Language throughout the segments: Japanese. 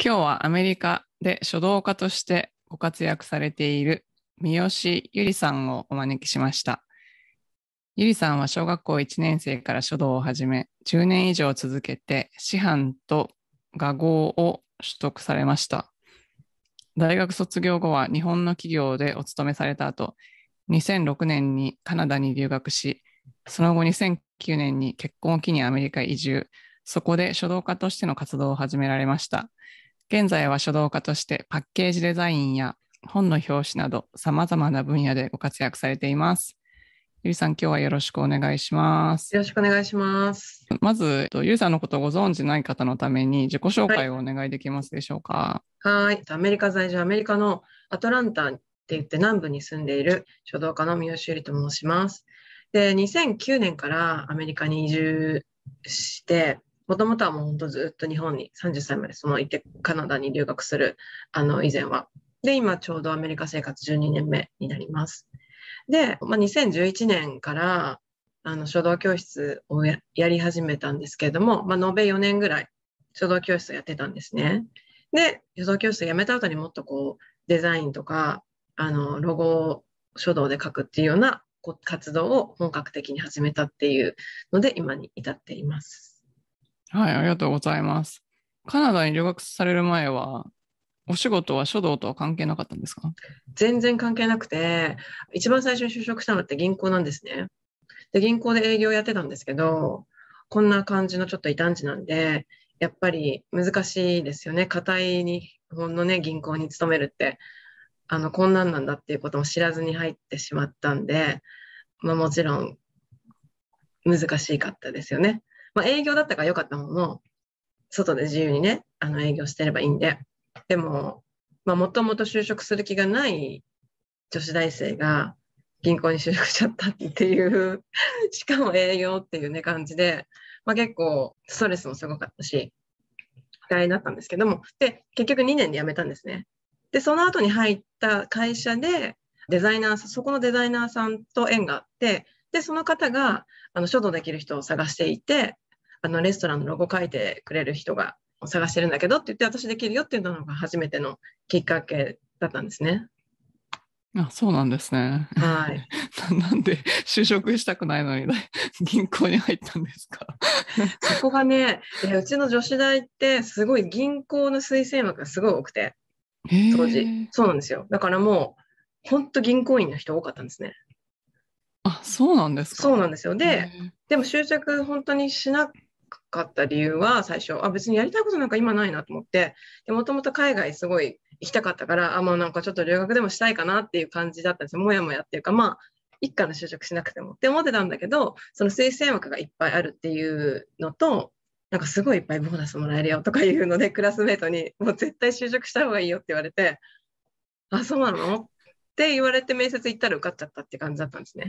今日はアメリカで書道家としてご活躍されている三好ゆりさんをお招きしました。ゆりさんは小学校1年生から書道を始め、10年以上続けて師範と画号を取得されました。大学卒業後は日本の企業でお勤めされた後、2006年にカナダに留学し、その後2009年に結婚を機にアメリカ移住、そこで書道家としての活動を始められました。現在は書道家としてパッケージデザインや本の表紙など様々な分野でご活躍されています。ゆりさん、今日はよろしくお願いします。 よろしくお願いします。 まず、ゆりさんのことをご存知ない方のために自己紹介はい。 をお願いできますでしょうか。 はい。アメリカ在住、アメリカのアトランタって言って南部に住んでいる書道家の三好ゆりと申します。で、2009年からアメリカに移住して、もともとはもう本当ずっと日本に30歳までいてカナダに留学する、以前は。で、今ちょうどアメリカ生活12年目になります。で、2011年から書道教室をやり始めたんですけれども、延べ4年ぐらい書道教室をやってたんですね。で、書道教室を辞めた後にもっとデザインとか、ロゴを書道で書くっていうような活動を本格的に始めたっていうので、今に至っています。 はい、ありがとうございます。カナダに留学される前は、お仕事は書道とは関係なかったんですか？ 全然関係なくて、一番最初に就職したのって銀行なんですね。で、銀行で営業やってたんですけど、こんな感じのちょっと異端児なんで、やっぱり難しいですよね。固い日本のね、銀行に勤めるって、こんなんなんだっていうことも知らずに入ってしまったんで、もちろん難しかったですよね。営業だったから良かったものの、外で自由にね、営業してればいいんで。でも、もともと就職する気がない女子大生が銀行に就職しちゃったっていうしかも営業っていうね、感じで、結構ストレスもすごかったし、大変だったんですけども、で、結局2年で辞めたんですね。で、その後に入った会社で、デザイナー、そこのデザイナーさんと縁があって、で、その方が、書道できる人を探していて、レストランのロゴ書いてくれる人が探してるんだけどって言って、私できるよっていうのが初めてのきっかけだったんですね。 あ、そうなんですね。 はい。 なんで就職したくないのに銀行に入ったんですか？ そこがね、うちの女子大ってすごい銀行の推薦枠がすごい多くて、 へ当時。 え。 そうなんですよ。だからもう、本当銀行員の人多かったんですね。 あ、そうなんですか。 そうなんですよ。で、 へえ。 でも就職本当にしなかった理由は最初、別にやりたいことなんか今ないなと思って、で、もともと海外すごい行きたかったから、もうなんかちょっと留学でもしたいかなっていう感じだったんですよ。もやもやっていうか、一家の就職しなくてもって思ってたんだけど、その推薦枠がいっぱいあるっていうのと、なんかすごいいっぱいボーナスもらえるよとかいうので、クラスメートにもう絶対就職した方がいいよって言われて、あ、そうなのって言われて面接行ったら受かっちゃったって感じだったんですね。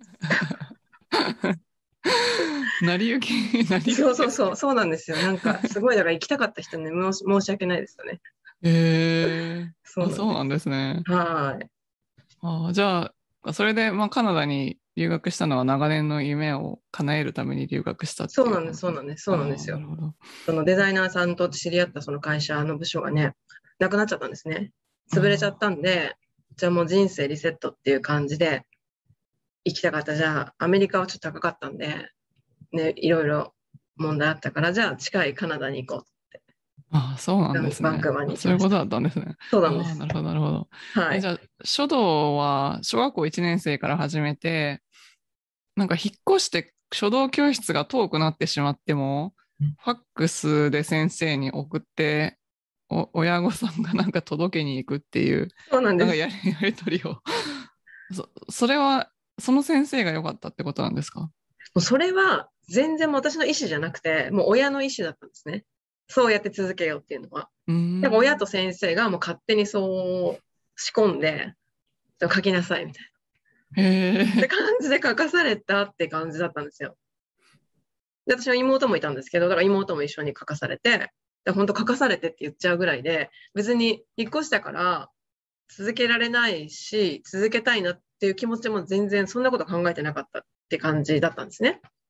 成り行き、成り行きですね。 そうなんですよ。なんか、すごい、だから行きたかった人に申し訳ないですよね。 へえ。 そうあ、そうなんなんです。 ですね。 はい。 じゃあ、それで、カナダに留学したのは長年の夢を叶えるために留学したっていうそうなんです、 感じですか？ そうなんです、そうなんでああ、 すよ。 なるほど。 そのデザイナーさんと知り合ったその会社の部署がね、なくなっちゃったんですね。潰れちゃっあたんで、じゃあもう人生リセットっていう感じで行きたかった。じゃあ、アメリカはちょっと高かったんで、ね、いろいろ問題あったから、じゃあ近いカナダに行こそうなんでう。 すね。 バンクーバーに行きました。 そういうことだったんですね。 そうなんです。 なるほど、なるほど。 はい。 じゃあ、書道は小学校1年生から始めて、なんか引っ越して書道教室が遠くなってしまっても、ファックスで先生に送って、親御さんがなんか届けに行くっていう、 そうなんです。 なんかやりとりをそれは、その先生が良かったってことなんですか？ もうそれは全然もう私の意思じゃなくて、もう親の意思だったんですね。そうやって続けようっていうのは。 うーなんか親とん。 先生がもう勝手にそう仕込んで、書きなさいみたいな。 へってえ。 感じで書かされたって感じだったんですよ。で、私は妹もいたんですけど、だから妹も一緒に書かされて、本当書かされてって言っちゃうぐらいで、別に引っ越したから続けられないし、続けたいなっていう気持ちも全然そんなこと考えてなかったって感じだったんですね。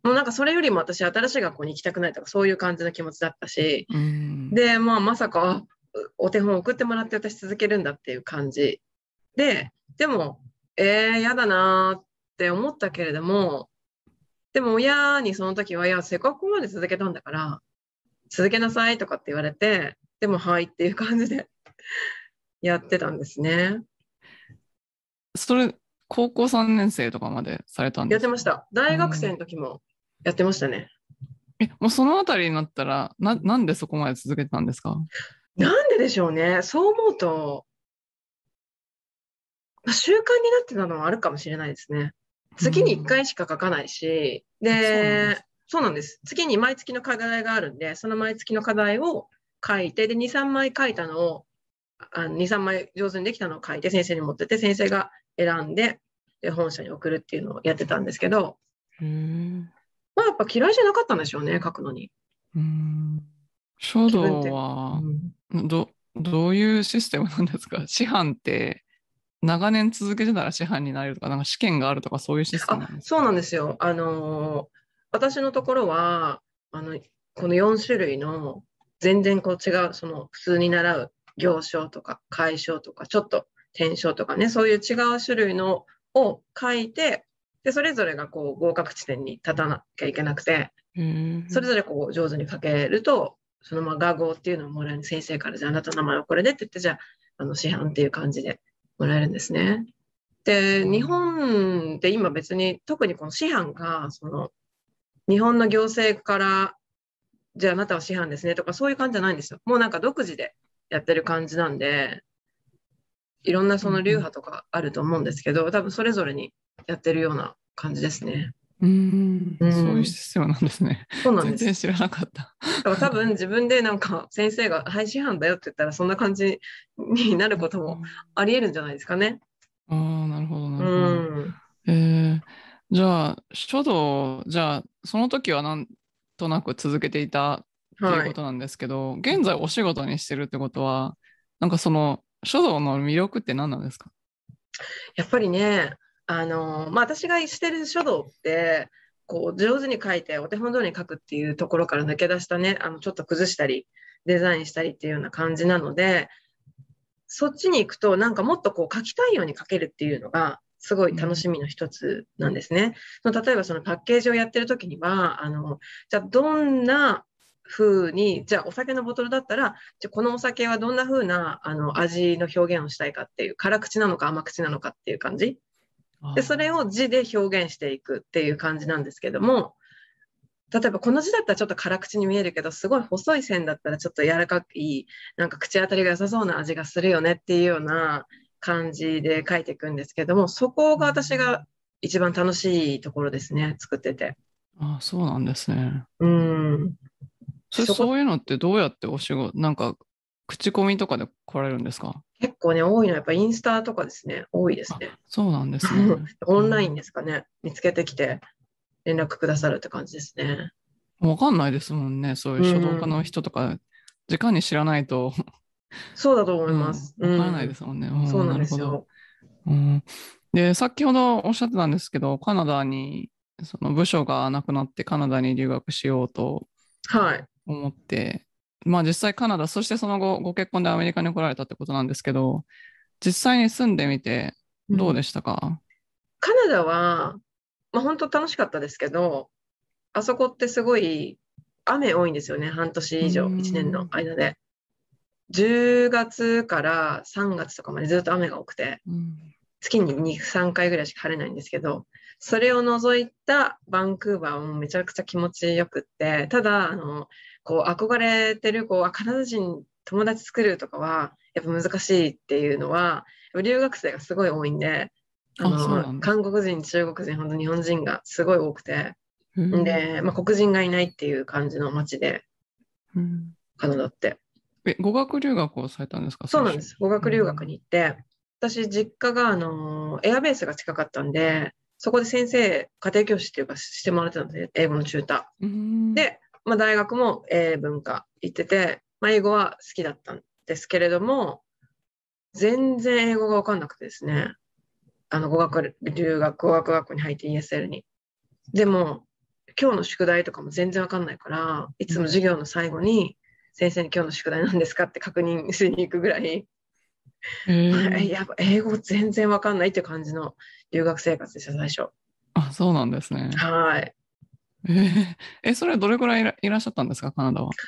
もうなんかそれよりも私、新しい学校に行きたくないとか、そういう感じの気持ちだったし、で、まあ、まさか、お手本送ってもらって私続けるんだっていう感じで、でも、やだなーって思ったけれども、でも親にその時は、いや、せっかくここまで続けたんだから、続けなさいとかって言われて、でも、はいっていう感じでやってたんですね。 それ、高校3年生とかまでされたんですか？ やってました。大学生の時もやってましたね。 もうそのあたりになったら、なんでそこまで続けてたんですか？ なんででしょうね。そう思うと、習慣になってたのはあるかもしれないですね。月に1回しか書かないし、で、そうなんです。月に毎月の課題があるんで、その毎月の課題を書いて、で、2、3枚書いたのを、2、3枚上手にできたのを書いて、先生に持ってって、先生が選んで、で、本社に送るっていうのをやってたんですけど、まあやっぱ嫌いじゃなかったんでしょうね、書くのに。 書気分転。 道は、どういうシステムなんですか？師範って長年続けてたら師範になれるとか、なんか試験があるとかそういうシステムなんですか？ そうなんですよ。私のところは、この4種類の全然こう違う、その普通に習う行書とか楷書とか、ちょっと転書とかね、そういう違う種類のを書いて、で、それぞれがこう合格地点に立たなきゃいけなくて、それぞれこう上手に書けると、そのまあ画号っていうのをもらえる先生から、じゃああなたの名前はこれでって言って、じゃあ、師範っていう感じでもらえるんですね。で、日本で今別に特にこの師範が、その日本の行政から、じゃああなたは師範ですねとかそういう感じじゃないんですよ。もうなんか独自でやってる感じなんで、いろんなその流派とかあると思うんですけど、多分それぞれにやってるような感じですね。 そういうシステムなんですね。 そうなんです。 全然知らなかった。 だから多分自分でなんか先生が、はい、師範だよって言ったらそんな感じになることもあり得るんじゃないですかね。 なるほど、なるほど。じゃあ、書道、じゃあ、その時はなんとなく続けていたっていうはい。 ことなんですけど、現在お仕事にしてるってことは、なんかその書道の魅力って何なんですか？ やっぱりね、まあ、私がしてる書道って、こう、上手に書いて、お手本通りに書くっていうところから抜け出したね、ちょっと崩したり、デザインしたりっていうような感じなので、そっちに行くと、なんかもっとこう、書きたいように書けるっていうのが、すごい楽しみの一つなんですね。例えばそのパッケージをやってる時には、じゃあどんな風に、じゃあお酒のボトルだったら、じゃあこのお酒はどんな風な味の表現をしたいかっていう、辛口なのか甘口なのかっていう感じ。で、それを字で表現していくっていう感じなんですけども、例えばこの字だったらちょっと辛口に見えるけど、すごい細い線だったらちょっと柔らかい、なんか口当たりが良さそうな味がするよねっていうような感じで書いていくんですけども、そこが私が一番楽しいところですね、作ってて。 そうなんですね。 うん。 そういうのってどうやってお仕事、なんか、口コミとかで来られるんですか？ 結構ね、多いのはやっぱインスタとかですね。多いですね。 そうなんですね。 オンラインですかね。見つけてきて連絡くださるって感じですね。 わかんないですもんね。そういう書道家の人とか、直に知らないと、 そうだと思います。 わからないですもんね。 そうなんなるほど。 ですよ。 で、先ほどおっしゃってたんですけど、カナダに、その部署がなくなってカナダに留学しようとはい。 思って、まあ実際カナダ、そしてその後ご結婚でアメリカに来られたってことなんですけど、実際に住んでみてどうでしたか？ カナダは、まあ、本当楽しかったですけど、あそこってすごい雨多いんですよね。半年以上、1年の間で。10月から3月とかまでずっと雨が多くて、月に2、3回ぐらいしか晴れないんですけど、それを除いたバンクーバーはもうめちゃくちゃ気持ちよくって、ただ、こう憧れてる、こう、カナダ人友達作るとかは、やっぱ難しいっていうのは、留学生がすごい多いんで、 そうなんです。 韓国人、中国人、本当日本人がすごい多くて、で、まあ、黒人がいないっていう感じの街で、カナダって。 語学留学をされたんですか、最初？ そうなんです。語学留学に行って、私、実家が、エアベースが近かったんで、そこで先生、家庭教師っていうかしてもらってたんですね。英語のチューター。で、まあ、大学も英文科行ってて、まあ、英語は好きだったんですけれども、全然英語がわかんなくてですね。語学学校に入って ESL に。でも、 今日の宿題とかも全然わかんないから、いつも授業の最後に、先生に今日の宿題なんですかって確認しに行くぐらい、やっぱ英語全然わかんないっていう感じの留学生活でした、最初。 あ、そうなんですね。 はい。 それはどれくらいいらっしゃったんですか、カナダは。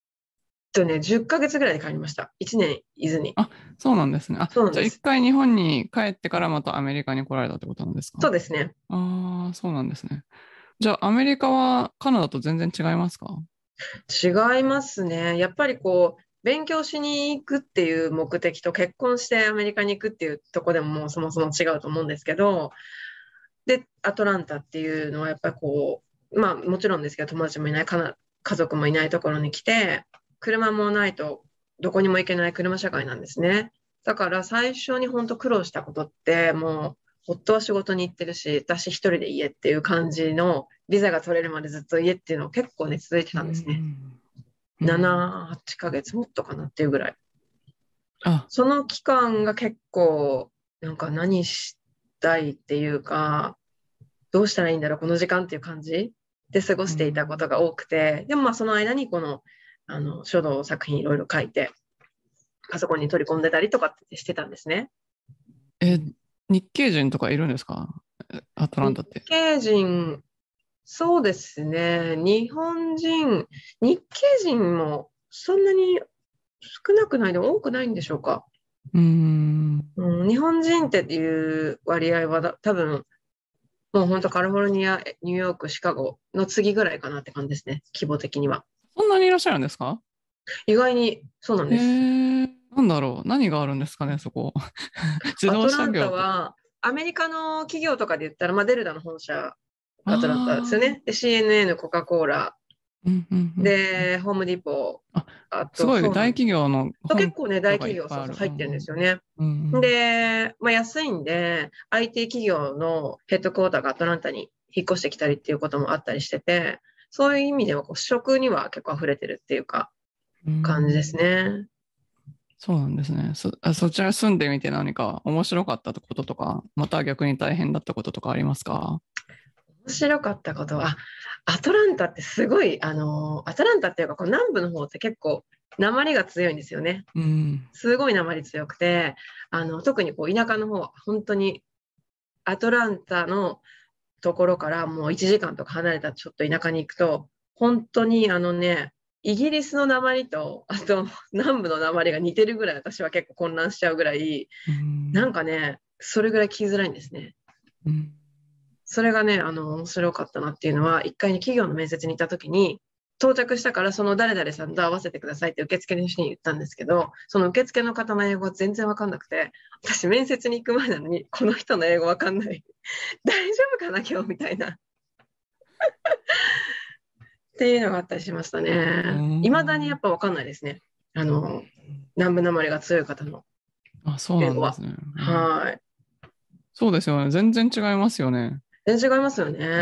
10ヶ月ぐらいで帰りました。1年いずに。 あ、そうなんですね。あ、じゃあ一そうなんです。 回日本に帰ってからまたアメリカに来られたってことなんですか？ そうですね。 ああ、そうなんですね。じゃあアメリカはカナダと全然違いますか？ 違いますね。やっぱりこう、勉強しに行くっていう目的と結婚してアメリカに行くっていうとこでももうそもそも違うと思うんですけど、で、アトランタっていうのはやっぱりこう、まあもちろんですけど、友達もいない家族もいないところに来て、車もないとどこにも行けない車社会なんですね。だから最初に本当苦労したことって、もう夫は仕事に行ってるし、私一人で家っていう感じの、ビザが取れるまでずっと家っていうの結構ね、続いてうたんですね。 ん。うん。 7、8ヶ月もっとかなっていうぐらい。 あ、 その期間が結構、なんか何したいっていうか、どうしたらいいんだろう、この時間っていう感じで過ごうしていたことん。 が多くて、でもまあその間にこの、書道作品いろいろ書いて、パソコンに取り込んでたりとかってしてたんですね。 え、日系人とかいるんですか？アトラン日タって。 系人、そうですね、日系人もそんなに少なくないでも多くないんでしょうか。 うーん。 うん、日本人っていう割合は多分、もう本当カリフォルニア、ニューヨーク、シカゴの次ぐらいかなって感じですね。規模的には。 そんなにいらっしゃるんですか？ 意外にそうなんへです。 え、なんだろう。何があるんですかね、そこ。自動アトランタ車業とか。 は、アメリカの企業とかで言ったら、まあ、デルタの本社、アトランタですよああ、 ね。で、CNN、コカ・コーラ、 うんうんうん。 で、ホームディポあ、 ー、あと、 すごい大そうなんです。 企業の本結構ね、大社がいっ企業、 ぱいある。 そうそう入ってるんですよね。 うんうんで、まあ、安いんで、IT 企業のヘッドクォーターがアトランタに引っ越してきたりっていうこともあったりしてて、そういう意味ではこう、食には結構溢れてるっていうか、 うん。う感じですん。 ね。 そうなんですね。そちら住んでみて何か面白かったこととか、また逆に大変だったこととかありますか？ 面白かったことは、アトランタってすごい、アトランタっていうか、こう南部の方って結構、訛りが強いんですよね。 うん。 すごい訛り強くて、特にこう田舎の方は、本当にアトランタのところからもう1時間とか離れたちょっと田舎に行くと、本当にイギリスの訛りと、あと南部の訛りが似てるぐらい私は結構混乱しちゃうぐらい、 うなんん。 かね、それぐらい聞きづらいんですね。 うん。 それがね、面白かったなっていうのは、一回に企業の面接に行った時に、到着したからその誰々さんと会わせてくださいって受付の人に言ったんですけど、その受付の方の英語は全然わかんなくて、私面接に行く前なのに、この人の英語わかんない。大丈夫かな今日みたいな。っていうのがあったりしましたうね。未だにやん。 っぱわかんないですね。南部なまりが強い方のあ、そう英語は。 なんですね。うん。 はい。 そうですよね。全然違いますよね。 全然違いますようん。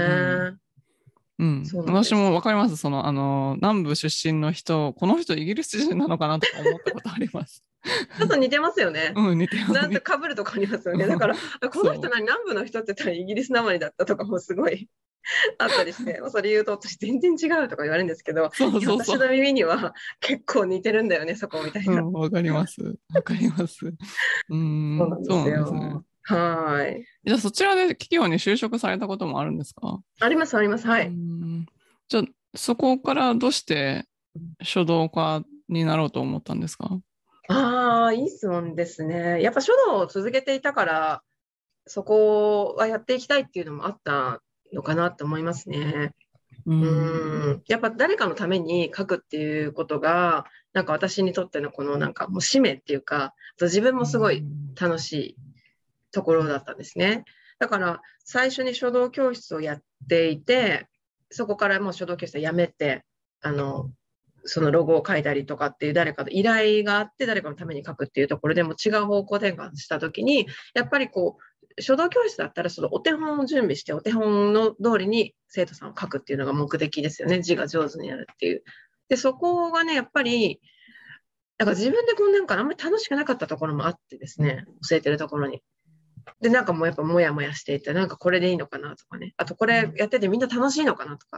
ね。 うん。 そうなんで私もす。 わかります。南部出身の人、この人イギリス人なのかなとか思ったことあります。 ちょっと似てますよね。 うん、似てます。 なんと被るとこありますよね。だから、この人そう。 何南部の人って言ったらイギリスなまりだったとかもすごいあったりして、それ言うと私全然違うとか言われるんですけど、 そういや、 そうそう。 私の耳には結構似てるんだよね、そこみたいな。 うん、わかります。わかります。そうそうなんですなんですね。 よ。はい。 じゃあそちらで企業に就職されたこともあるんですか？ あります、あります。はうい。 ん。じゃあそこからどうして書道家になろうと思ったんですか？ ああ、いい質問ですね。やっぱ書道を続けていたから、そこはやっていきたいっていうのもあったのかなと思いますね。 うん。 やっぱ誰かのために書くっていうことが、なんか私にとってのこのなんかもう使命っていうか、あと自分うもすごいん。 楽しいところだったんですね。だから最初に書道教室をやっていて、そこからもう書道教室をやめて、あの、そのロゴを書いたりとかっていう誰かの依頼があって誰かのために書くっていうところでも違う方向転換したときに、やっぱりこう、書道教室だったらそのお手本を準備してお手本の通りに生徒さんを書くっていうのが目的ですよね。字が上手になるっていう。で、そこがね、やっぱり、だから自分でこうなんかあんまり楽しくなかったところもあってですね、教えてるところに。で、なんかもうやっぱもやもやしていて、なんかこれでいいのかなとかね。あとこれやっててみんな楽しいのかなとか。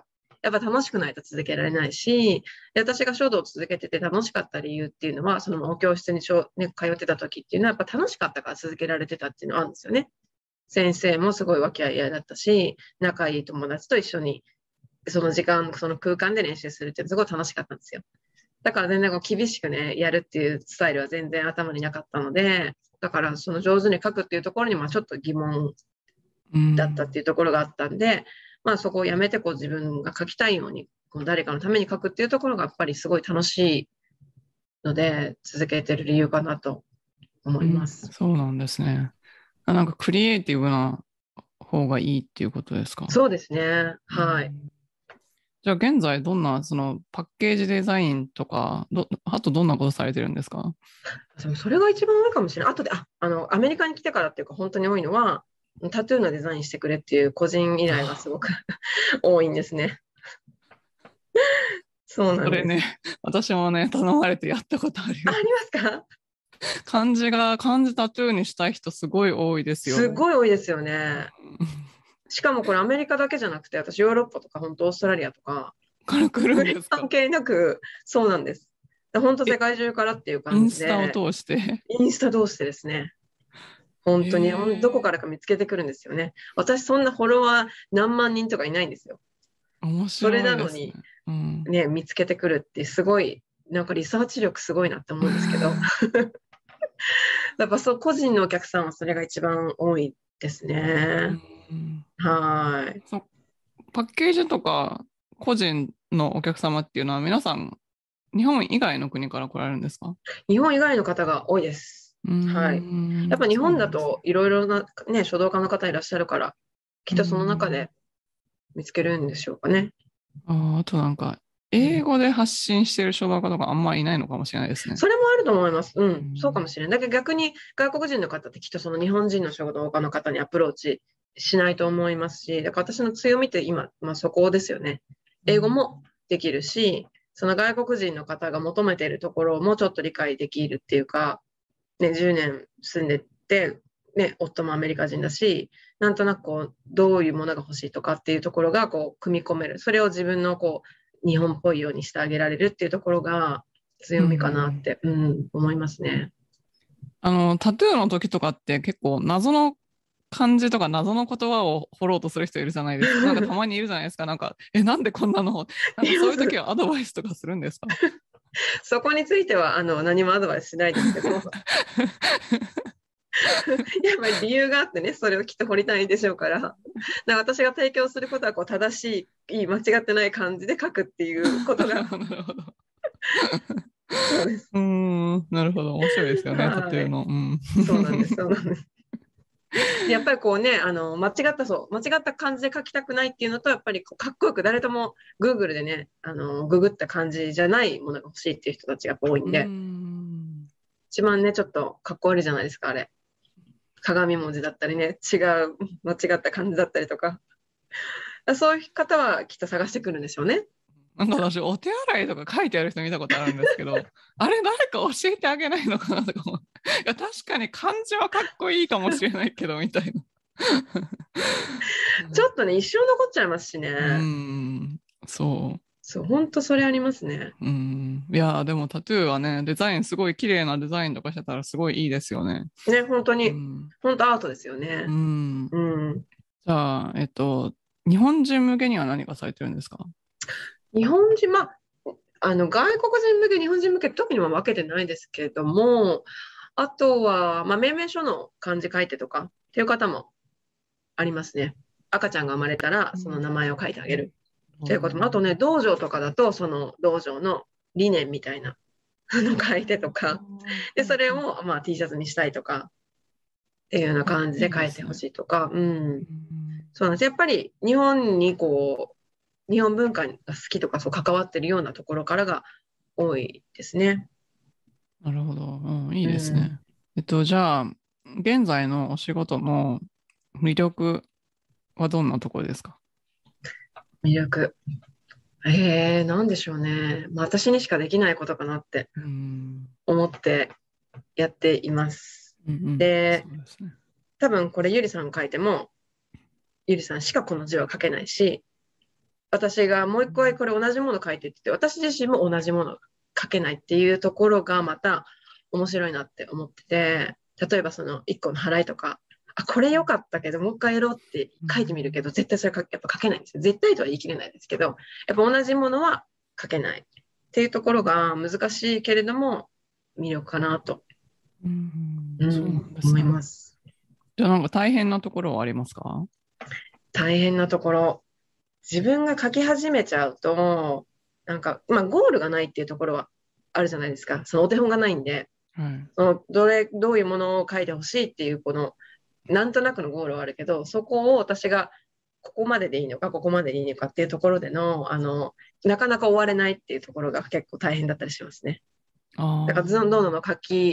やっぱ楽しくないと続けられないし、で私が書道を続けてて楽しかった理由っていうのは、そのお教室にね、通ってた時っていうのは、やっぱ楽しかったから続けられてたっていうのはあるんですよね。先生もすごい和気あいあいだったし、仲いい友達と一緒に、その時間、その空間で練習するってすごい楽しかったんですよ。だから全然こう厳しくね、やるっていうスタイルは全然頭になかったので、だからその上手に書くっていうところにもちょっと疑問だったっていうところがあったんで、まあそこをやめてこう自分が書きたいように、こう誰かのために書くっていうところがやっぱりすごい楽しいので、続けてる理由かなと思います。 そうなんですね。なんかクリエイティブな方がいいっていうことですか？ そうですね。はい。 じゃあ現在どんなそのパッケージデザインとか、あとどんなことされてるんですか？ それが一番多いかもしれない。あとで、アメリカに来てからっていうか本当に多いのは、タトゥーのデザインしてくれっていう個人依頼がすごく多いんですね。そうなんです。 それね、私もね、頼まれてやったことあるありよ。 ますか？ 漢字タトゥーにしたい人すごい多いですよ。 すごい多いですよね。しかもこれアメリカだけじゃなくて、私ヨーロッパとか本当オーストラリアとか、 から来るんですか？ 関係なく、そうなんです。本当世界中からっていうイン感じで、 スタを通して。 インスタ同士でですね、本当にどこかえらか見つけてくるんですよね。私そんなフォロワー何万人とかいないんですよ。 面それ白いですね。 なのにうん。 ね、見つけてくるってすごい、なんかリサーチ力すごいなって思うんですけど、やっぱそう個人のお客さんはそれが一番多いですね。 うん、 はい。 そう、パッケージとか個人のお客様っていうのは皆さん日本以外の国から来られるんですか？ 日本以外の方が多いです。はい。やっぱ日そう本だなんですね。 といろいろなね、書道家の方いらっしゃるから、きっとその中で見つけるんでしょうかね。 あとなんか、英語で発信してる書道家とかあんまりいないのかもしれないですね。 それもあると思います。うん、そうかもうん。 しれない。だけど逆に外国人の方ってきっとその日本人の書道家の方にアプローチしないと思いますし、だから私の強みって今、まあ、そこですよね。英語もできるし、その外国人の方が求めているところもちょっと理解できるっていうか、ね、10年住んでて、ね、夫もアメリカ人だし、なんとなくこう、どういうものが欲しいとかっていうところがこう、組み込める。それを自分のこう、日本っぽいようにしてあげられるっていうところが強みかなって、思いますね。 タトゥーの時とかって結構謎の漢字とか謎の言葉を掘ろうとする人いるじゃないですか。なんかたまにいるじゃないですか。なんか、なんでこんなの、なんかそういう時はアドバイスとかするんですか？ そこについては何もアドバイスしないですけど、やっぱり理由があってね、それをきっと掘りたいんでしょうから、私が提供することはこう正しい、間違ってない感じで書くっていうことが、 なるほど。 そうです。 なるほど。面白いですよね、タトはい。 ゥーの。うん。 そうなんです、そうなんです。でやっぱりこうね、間違った感じで書きたくないっていうのと、やっぱりこうかっこよく誰とも Google でね、ググった感じじゃないものが欲しいっていう人たちがやっぱ多いんで、一番ね、ちょっとかっこ悪いじゃないですか、あれ。鏡文字だったりね、間違った感じだったりとか。そういう方はきっと探してくるんでしょうね。 なんか私、お手洗いとか書いてある人見たことあるんですけど、あれ誰か教えてあげないのかなとか思う。いや、確かに漢字はかっこいいかもしれないけど、みたいな。 ちょっとね、一生残っちゃいますしうね。 ん、そそう、本当それありますね。 う。いや、でもタトゥーはね、デザインすごい綺麗なデザインとかしてたらすごいいいですよね。 ね、本当に、 うん。 本当アートですようね。 ん。 うん。 じゃあ、日本人向けには何がされてるんですか？ 日本人、まあ、外国人向け、日本人向け、特には分けてないですけれども、あとは、まあ、命名書の漢字書いてとかっていう方もありますね。赤ちゃんが生まれたら、その名前を書いてあげるっていうことも、あとね、道場とかだと、その道場の理念みたいなの書いてとか、で、それを、まあ、T シャツにしたいとかっていうような感じいで書いてほいですね。 しいとか、そうなんです。やっぱり日本にこう、日本文化が好きとか、そう関わってるようなところからが多いですね。 なるほど。いいうん。 ですね。じゃあ、現在のお仕事の魅力はどんなところですか？ 魅力。なんでしょうね。まあ、私にしかできないことかなってうん。 思ってやっています。 うんうん。 で、 そうですね。 多分これゆりさん書いても、ゆりさんしかこの字は書けないし、 私がもう一回これ同じもの書いてって言って、私自身も同じもの書けないっていうところがまた面白いなって思ってて、例えばその一個の払いとか、これ良かったけど、もう一回やろうって書いてみるけど、絶対それやっぱ書けないんですよ。絶対とは言い切れないですけど、やっぱ同じものは書けないっていうところが難しいけれども、魅力かなと、 そうなんです思いね。 ます。 じゃあなんか大変なところはありますか？ 大変なところ。自分が書き始めちゃうと、なんか、ゴールがないっていうところはあるじゃないですか。そのお手本がないんで、 はい。 そのどういうものを書いてほしいっていう、この、なんとなくのゴールはあるけど、そこを私が、ここまででいいのか、ここまででいいのかっていうところでの、なかなか終われないっていうところが結構大変だったりしますね。だから、どんどんどん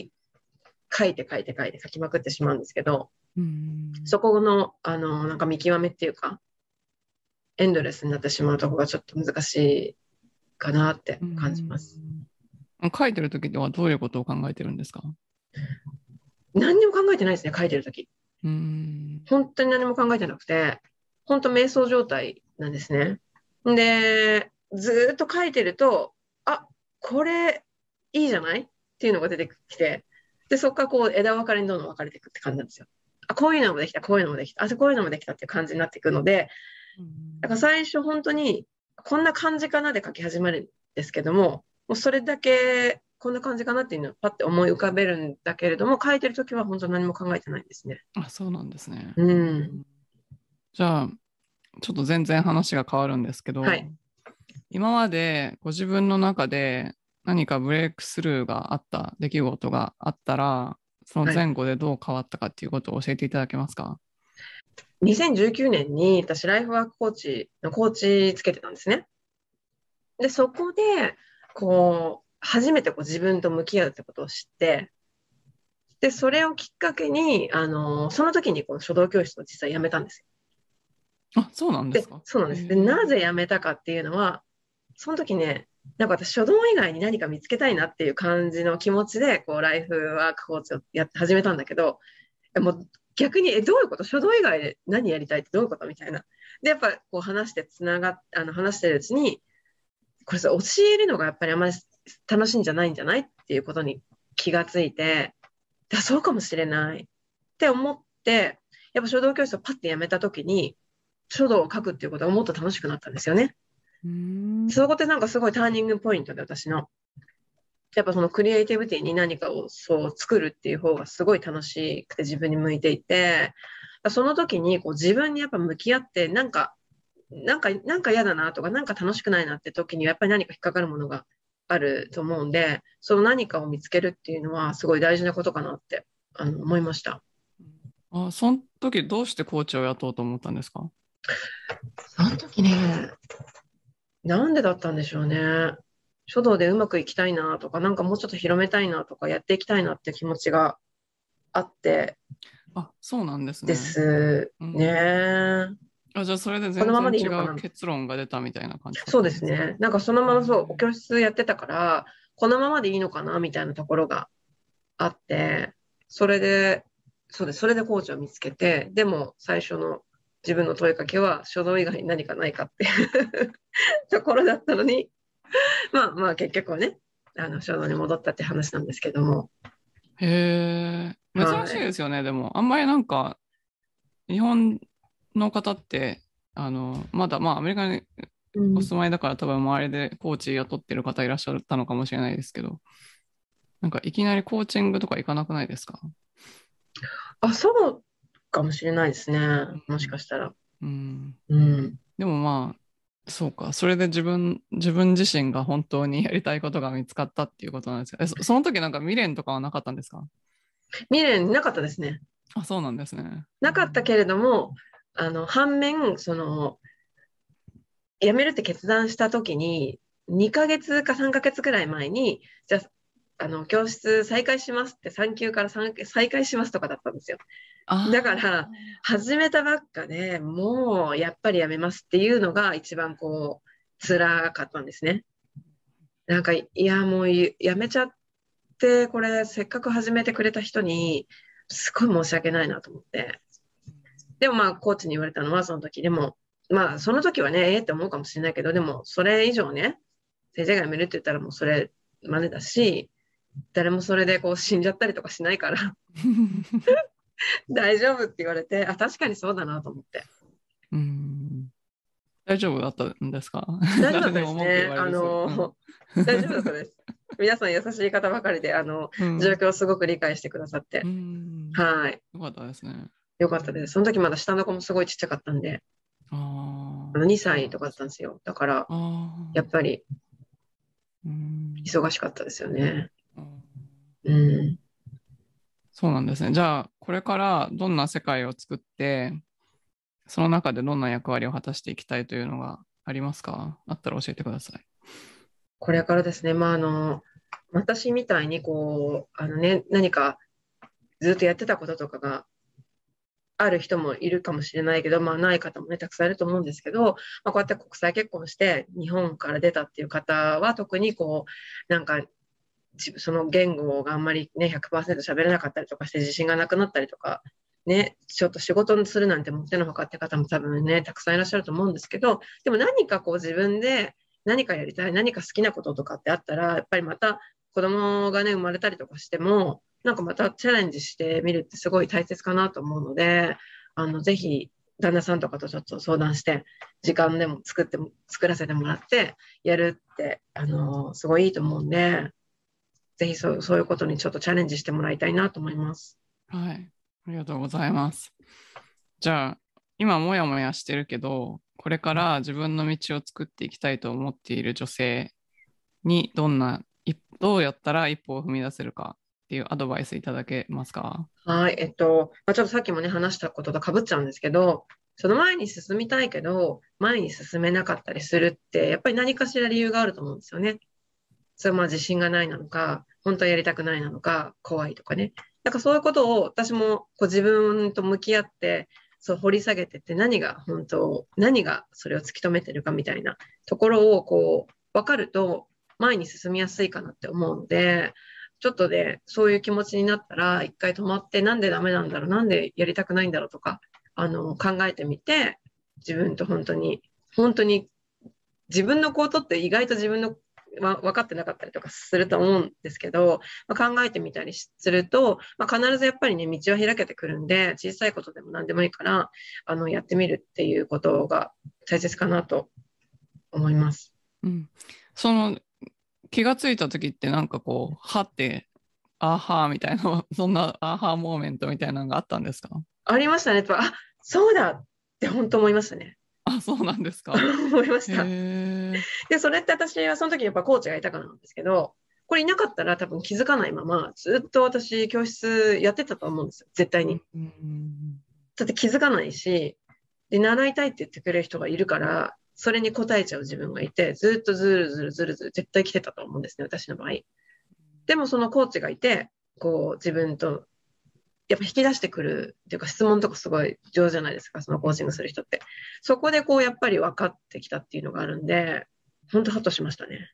書きまくってしまうんですけど、そこの、なんか見極めっていうか、エンドレスになってしまうところがちょっと難しいかなって感じます。 書いてる時ではどういうことを考えてるんですか？ 何にも考えてないですね、書いてる時。本当に何も考えてなくて、本当瞑想状態なんですね。で、ずーっと書いてると、これいいじゃないっていうのが出てきて、で、そこからこう枝分かれにどんどん分かれていくって感じなんですよ。こういうのもできた、こういうのもできた、こういうのもできたっていう感じになっていくので、だから最初本当にこんな感じかなで書き始めるんですけども、もうそれだけこんな感じかなっていうのをパッて思い浮かべるんだけれども、書いてるときは本当に何も考えてないんですね。 そうなんですね。じゃあ、ちょっと全然話が変わるんですけど、 はい。 今までご自分の中で何かブレイクスルーがあった出来事があったら、その前後でどう変わったかっていうことを教えていただけますか？ 2019年に私、ライフワークコーチのコーチつけてたんですね。で、そこで、初めて自分と向き合うってことを知って、で、それをきっかけに、その時にこの書道教室を実際辞めたんですよ。そうなんですか？ そうなんです。で、なぜ辞めたかっていうのは、その時ね、なんか私、書道以外に何か見つけたいなっていう感じの気持ちで、ライフワークコーチを始めたんだけど、もう逆に、どういうこと書道以外で何やりたいってどういうことみたいな。で、やっぱ話して話してるうちに、これさ、教えるのがやっぱりあまり楽しいんじゃないんじゃないっていうことに気がついて、そうかもしれないって思って、やっぱ書道教室をパッてやめた時に、書道を書くっていうことがもっと楽しくなったんですよね。そこってなんかすごいターニングポイントで私の。やっぱそのクリエイティビティに何かをそう作るっていう方がすごい楽しくて自分に向いていて、その時に自分にやっぱ向き合って、なんか嫌だなとか、なんか楽しくないなって時にやっぱり何か引っかかるものがあると思うんで、その何かを見つけるっていうのはすごい大事なことかなって思いました。 その時どうしてコーチを雇おうと思ったんですか？ その時ね、なんでだったんでしょうね。書道でうまくいきたいなとか、なんかもうちょっと広めたいなとか、やっていきたいなって気持ちがあってそうなんですでね。 すね。 じゃあそれでこのまま全然違でいいのかな。 う結論が出たみたいな感じだっそうたんですか？ ですね。なんかそのままそう、お教室やってたから、このままでいいのかなみたいなところがあって、それで、そうです。それでコーチを見つけて、でも最初の自分の問いかけは書道以外に何かないかっていうところだったのに、結局はね、書道に戻ったって話なんですけども。 へえ、珍しいはい。 ですよね。でも、あんまりなんか、日本の方って、まだ、アメリカにおうん。 住まいだから多分周りでコーチ雇ってる方いらっしゃったのかもしれないですけど、なんかいきなりコーチングとか行かなくないですか？ そうかもしれないですね。もしかしたら。 うん。 うん。 でもそうか。それで自分自身が本当にやりたいことが見つかったっていうことなんですよ。その時なんか未練とかはなかったんですか？ 未練なかったですね。 そうなんですね。 なかったけれども、反面、辞めるって決断した時に、2ヶ月か3ヶ月くらい前に、じゃあ、教室再開しますって3級から再開しますとかだったんですよ。だかあら、始めたばっかでもう、やっぱり辞めますっていうのが一番辛かったんですね。なんか、いや、もう辞めちゃって、これ、せっかく始めてくれた人に、すごい申し訳ないなと思って。でもコーチに言われたのは、その時でも、 まあ、その時はね、って思うかもしれないけど、でも、それ以上ね、先生が辞めるって言ったらもうそれまでだし、誰もそれでこう死んじゃったりとかしないから大丈夫って言われて、あ、確かにそうだなと思って。 うん、大丈夫だったんですか？ 大丈夫だった誰でも文句言ですね。 われるし。 大丈夫だったです。皆さん優しい方ばかりで、状況をすごく理解してくださって。はい。 よかったですね。 よかったです。その時まだ下の子もすごいちっちゃかったんで、2歳とかだったんですよ。だから、やっぱり、忙しかったですよね。 そうなんですね。じゃあ、これからどんな世界を作って、その中でどんな役割を果たしていきたいというのがありますか？あったら教えてください。 これからですね、私みたいに何かずっとやってたこととかがある人もいるかもしれないけど、ない方もね、たくさんいると思うんですけど、こうやって国際結婚して日本から出たっていう方は特になんか、その言語があんまりね、100% 喋れなかったりとかして自信がなくなったりとか、ね、ちょっと仕事にするなんてもってのほかって方も多分ね、たくさんいらっしゃると思うんですけど、でも何か自分で何かやりたい、何か好きなこととかってあったら、やっぱりまた子供がね、生まれたりとかしても、なんかまたチャレンジしてみるってすごい大切かなと思うので、ぜひ、旦那さんとかとちょっと相談して、時間でも作らせてもらって、やるって、すごいいいと思うんで、ぜひそういうことにちょっとチャレンジしてもらいたいなと思います。 はい。ありがとうございます。じゃあ、今もやもやしてるけど、これから自分の道を作っていきたいと思っている女性にどうやったら一歩を踏み出せるかっていうアドバイスいただけますか？ はい。ちょっとさっきもね、話したことと被っちゃうんですけど、その前に進みたいけど、前に進めなかったりするって、やっぱり何かしら理由があると思うんですよね。それは自信がないなのか、本当はやりたくないなのか、怖いとかね。なんかそういうことを私も自分と向き合って、そう掘り下げてって何がそれを突き止めてるかみたいなところを分かると前に進みやすいかなって思うので、ちょっとでそういう気持ちになったら一回止まってなんでダメなんだろう、なんでやりたくないんだろうとか、考えてみて、自分と本当に自分のことって意外と自分の分かってなかったりとかすると思うんですけど、考えてみたりすると、必ずやっぱりね、道は開けてくるんで、小さいことでも何でもいいから、やってみるっていうことが大切かなと思います。 その気がついた時ってなんかはって、アーハーみたいな、そんなアーハーモーメントみたいなのがあったんですか？ ありましたね。そうだって本当思いましたね。 あ、そうなんですか。 思いました。で、それって私はその時やっぱコーチがいたからなんですけど、これいなかったら多分気づかないまま、ずっと私教室やってたと思うんですよ。絶対に。だって気づかないし、で、習いたいって言ってくれる人がいるから、それに応えちゃう自分がいて、ずっとずるずるずるずる絶対来てたと思うんですね、私の場合。でもそのコーチがいて、自分と、やっぱ引き出してくるっていうか質問とかすごい上手じゃないですか、そのコーチングする人って。そこでやっぱり分かってきたっていうのがあるんで、本当ハッとしましたね。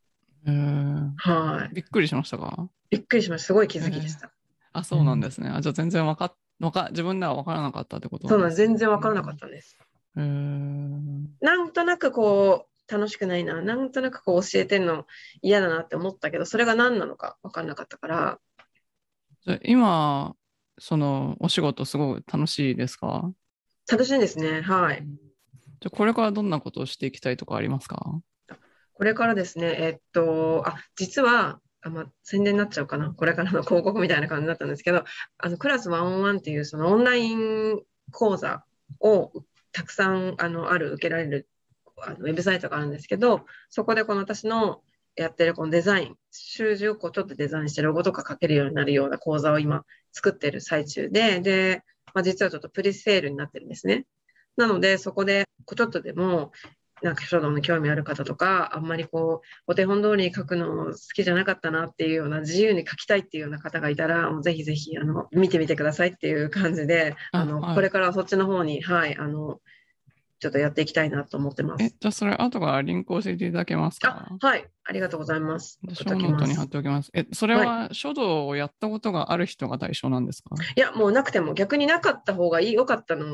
はい。 びっくりしましたか？ びっくりしました。すごい気づきでした。 あ、そうなんですね。じゃあ全然自分では分からなかったってことそうなんです。 なんですね。 全然分からなかったんです。なんとなく楽しくないな、なんとなく教えてんの嫌だなって思ったけど、それが何なのか分からなかったから。 じゃあ今、そのお仕事すごい楽しいですか？ 楽しいんですね。はい。 じゃあこれからどんなことをしていきたいとかありますか？ これからですね、実は、宣伝になっちゃうかな。これからの広告みたいな感じだったんですけど、クラス101っていうそのオンライン講座をたくさん受けられるウェブサイトがあるんですけど、そこで私のやってるこのデザイン、習字をちょっとデザインしてロゴとか書けるようになるような講座を今作ってる最中で、実はちょっとプレセールになってるんですね。なので、そこでちょっとでもなんか書道の興味ある方とか、あんまりお手本通りに書くの好きじゃなかったなっていうような、自由に書きたいっていうような方がいたら、もうぜひぜひ見てみてくださいっていう感じで、これからそっちの方に、はい、ちょっとやっていきたいなと思ってます。 じゃあそれ後からリンク教えていただけますか？ はい、ありがとうございます。 ショーノートに貼っておきます。それは書道をやったことがある人が対象なんですか？ いや、もうなくても逆になかった方が良かったの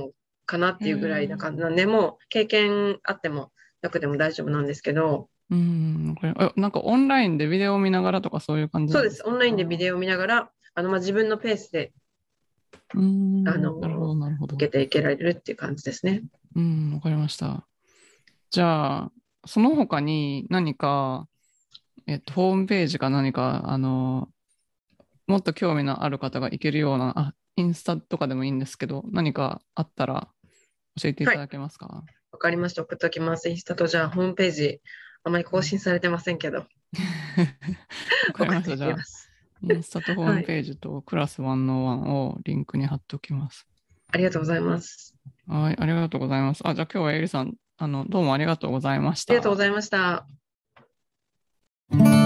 かなっていうぐらいな感じなんで、もう経験あってもなくても大丈夫なんですけど、 なんかオンラインでビデオを見ながらとかそういう感じそうです。 なんですか？ オンラインでビデオを見ながら、自分のペースで、 なるほど、なるほど。 受けていけられるっていう感じですね。 わかりました。じゃあ、その他に何か、ホームページか何か、もっと興味のある方が行けるような、インスタとかでもいいんですけど、何かあったら教えていはい。 ただけますか？ わかりました。送っときます。インスタとじゃあホームページ、あまり更新されてませんけど、 わかりました。 送っていじゃあ、 きます。 インスタとホーはい。 ムページとクラス101をリンクに貼っておきます。 ありがとうございます。 はい、ありがとうございます。じゃあ今日はエリさん、どうもありがとうございましありがとうごた。 ざいました。